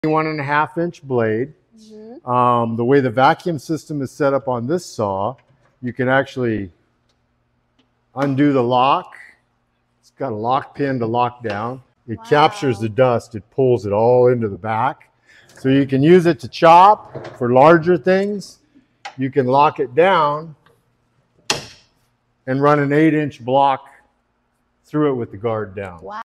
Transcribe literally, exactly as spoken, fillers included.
one and a half inch blade. Mm-hmm. Um, the way the vacuum system is set up on this saw, you can actually undo the lock. It's got a lock pin to lock down. It Wow. captures the dust. It pulls it all into the back. So you can use it to chop for larger things. You can lock it down and run an eight inch block through it with the guard down. Wow.